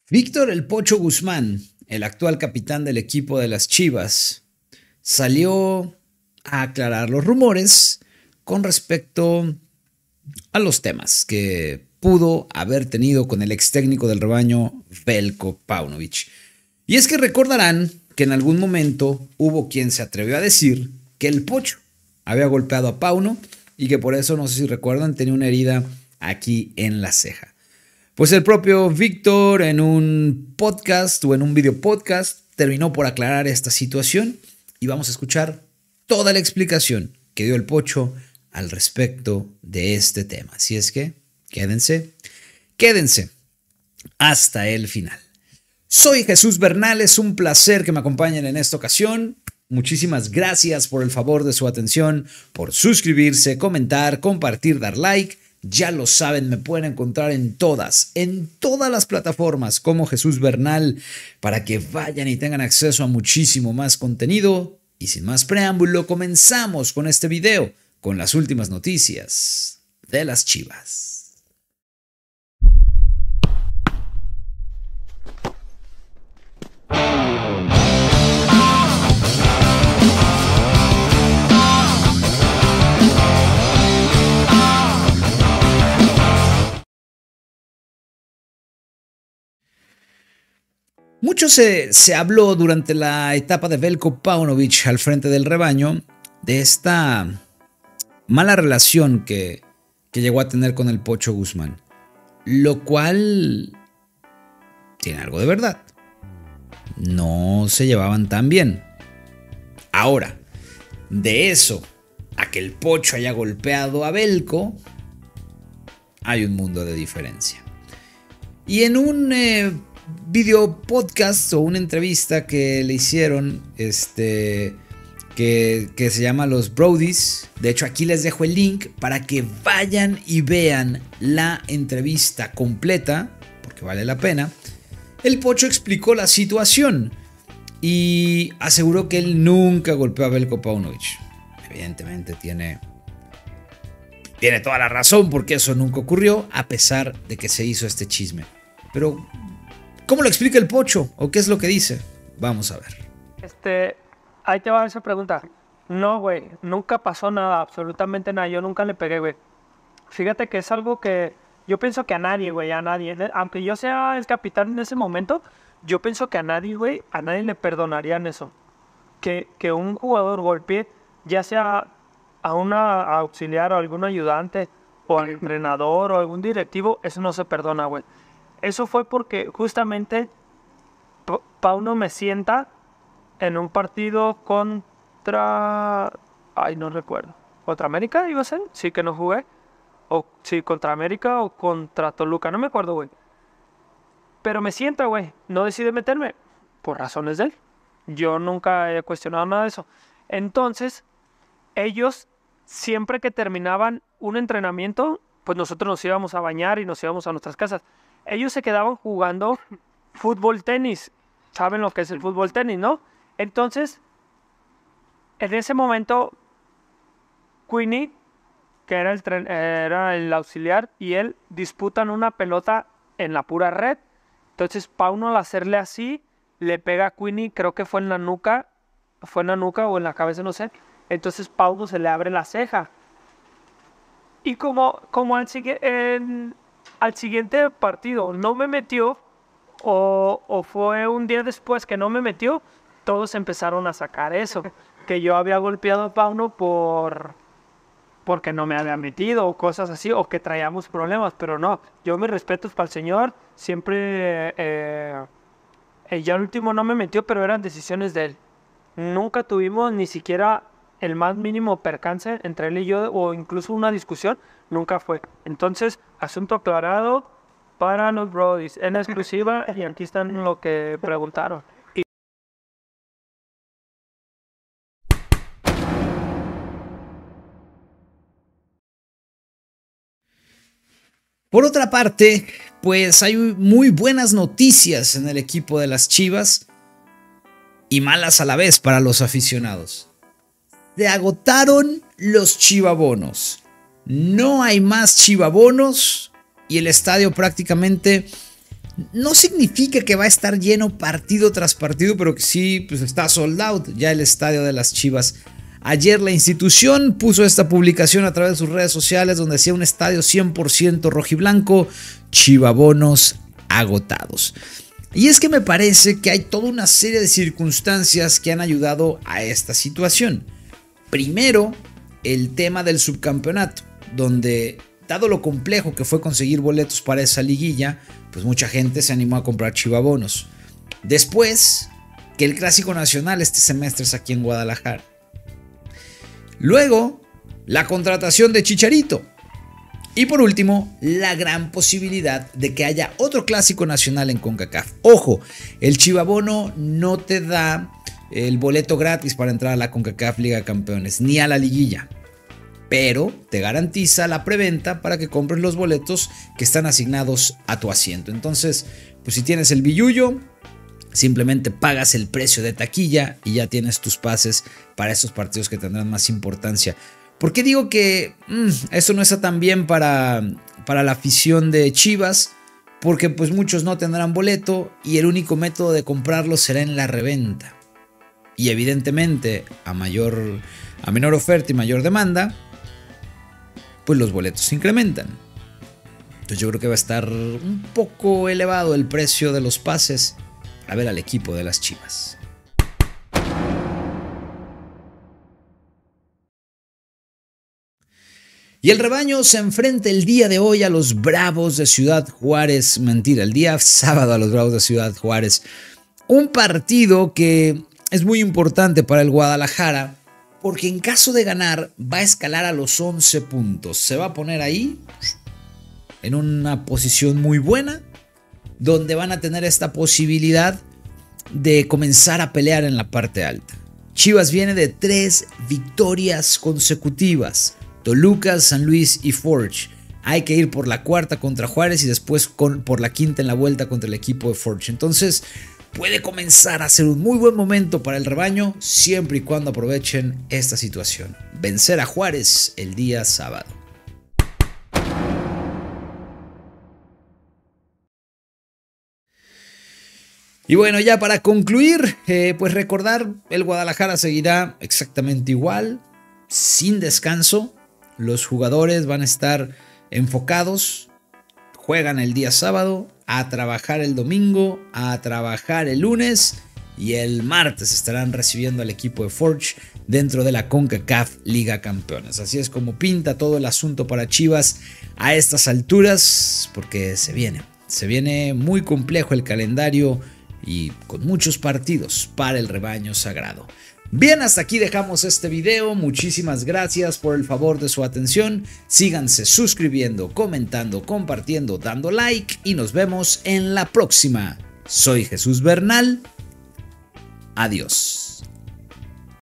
Víctor El Pocho Guzmán, el actual capitán del equipo de las Chivas, salió a aclarar los rumores con respecto a los temas que pudo haber tenido con el ex técnico del rebaño, Veljko Paunovic. Y es que recordarán que en algún momento hubo quien se atrevió a decir que el Pocho había golpeado a Pauno y que por eso, no sé si recuerdan, tenía una herida aquí en la ceja. Pues el propio Víctor en un podcast o en un video podcast terminó por aclarar esta situación y vamos a escuchar toda la explicación que dio el Pocho al respecto de este tema. Así es que quédense hasta el final. Soy Jesús Bernal, es un placer que me acompañen en esta ocasión. Muchísimas gracias por el favor de su atención, por suscribirse, comentar, compartir, dar like. Ya lo saben, me pueden encontrar en todas las plataformas como Jesús Bernal para que vayan y tengan acceso a muchísimo más contenido. Y sin más preámbulo, comenzamos con este video con las últimas noticias de las Chivas. Mucho se habló durante la etapa de Veljko Paunovic al frente del rebaño de esta mala relación que llegó a tener con el Pocho Guzmán, lo cual tiene algo de verdad. No se llevaban tan bien. Ahora, de eso a que el Pocho haya golpeado a Veljko, hay un mundo de diferencia. Y en un video podcast o una entrevista que le hicieron, que se llama Los Brodies. De hecho, aquí les dejo el link para que vayan y vean la entrevista completa, porque vale la pena. El Pocho explicó la situación y aseguró que él nunca golpeó a Veljko Paunovic. Evidentemente tiene toda la razón porque eso nunca ocurrió, a pesar de que se hizo este chisme. Pero ¿cómo lo explica el Pocho? ¿O qué es lo que dice? Vamos a ver. Ahí te va esa pregunta. No, güey, nunca pasó nada, absolutamente nada. Yo nunca le pegué, güey. Fíjate que es algo que yo pienso que a nadie, güey, a nadie. Aunque yo sea el capitán en ese momento, yo pienso que a nadie, güey, a nadie le perdonarían eso. Que un jugador golpee, ya sea a una auxiliar o algún ayudante, o al entrenador o algún directivo, eso no se perdona, güey. Eso fue porque justamente Pauno me sienta en un partido contra... Ay, no recuerdo. ¿Contra América iba a ser? Sí, que no jugué. O sí, contra América o contra Toluca. No me acuerdo, güey. Pero me sienta, güey. No decide meterme. Por razones de él. Yo nunca he cuestionado nada de eso. Entonces, ellos, siempre que terminaban un entrenamiento, pues nosotros nos íbamos a bañar y nos íbamos a nuestras casas. Ellos se quedaban jugando fútbol tenis. ¿Saben lo que es el fútbol tenis, no? Entonces, en ese momento, Queenie, que era el auxiliar, y él disputan una pelota en la pura red. Entonces, Pauno, al hacerle así, le pega a Queenie, creo que fue en la nuca o en la cabeza, no sé. Entonces, Pauno se le abre la ceja. Y como al siguiente partido no me metió, o fue un día después que no me metió, todos empezaron a sacar eso, que yo había golpeado a Pauno porque no me había metido o cosas así, o que traíamos problemas, pero no, yo mis respetos para el señor, siempre, ya el último no me metió, pero eran decisiones de él. Nunca tuvimos ni siquiera el más mínimo percance entre él y yo, o incluso una discusión, nunca fue. Entonces, asunto aclarado para los Brodies, en exclusiva, y aquí están lo que preguntaron. Por otra parte, pues hay muy buenas noticias en el equipo de las Chivas y malas a la vez para los aficionados. Se agotaron los chivabonos. No hay más chivabonos y el estadio prácticamente No significa que va a estar lleno partido tras partido, pero que sí, pues está sold out ya el estadio de las Chivas. Ayer la institución puso esta publicación a través de sus redes sociales donde decía un estadio 100% rojiblanco, chivabonos agotados. Y es que me parece que hay toda una serie de circunstancias que han ayudado a esta situación. Primero, el tema del subcampeonato, donde dado lo complejo que fue conseguir boletos para esa liguilla, pues mucha gente se animó a comprar chivabonos. Después, que el Clásico Nacional este semestre es aquí en Guadalajara. Luego, la contratación de Chicharito. Y por último, la gran posibilidad de que haya otro Clásico Nacional en CONCACAF. Ojo, el chivabono no te da el boleto gratis para entrar a la CONCACAF Liga de Campeones, ni a la liguilla. Pero te garantiza la preventa para que compres los boletos que están asignados a tu asiento. Entonces, pues si tienes el billullo, simplemente pagas el precio de taquilla y ya tienes tus pases para estos partidos que tendrán más importancia. ¿Por qué digo que eso no está tan bien para la afición de Chivas? Porque pues muchos no tendrán boleto y el único método de comprarlo será en la reventa. Y evidentemente a menor oferta y mayor demanda, pues los boletos se incrementan. Entonces yo creo que va a estar un poco elevado el precio de los pases para ver al equipo de las Chivas. Y el rebaño se enfrenta el día de hoy a los Bravos de Ciudad Juárez. Mentira, el día sábado a los Bravos de Ciudad Juárez. Un partido que es muy importante para el Guadalajara, porque en caso de ganar va a escalar a los 11 puntos. Se va a poner ahí en una posición muy buena, donde van a tener esta posibilidad de comenzar a pelear en la parte alta. Chivas viene de 3 victorias consecutivas: Toluca, San Luis y Forge. Hay que ir por la cuarta contra Juárez y después por la quinta en la vuelta contra el equipo de Forge. Entonces puede comenzar a ser un muy buen momento para el rebaño, siempre y cuando aprovechen esta situación. Vencer a Juárez el día sábado. Y bueno, ya para concluir, pues recordar, el Guadalajara seguirá exactamente igual, sin descanso. Los jugadores van a estar enfocados, juegan el día sábado, a trabajar el domingo, a trabajar el lunes y el martes estarán recibiendo al equipo de Forge dentro de la CONCACAF Liga Campeones. Así es como pinta todo el asunto para Chivas a estas alturas, porque se viene muy complejo el calendario y con muchos partidos para el rebaño sagrado. Bien, hasta aquí dejamos este video. Muchísimas gracias por el favor de su atención. Síganse suscribiendo, comentando, compartiendo, dando like y nos vemos en la próxima. Soy Jesús Bernal. Adiós.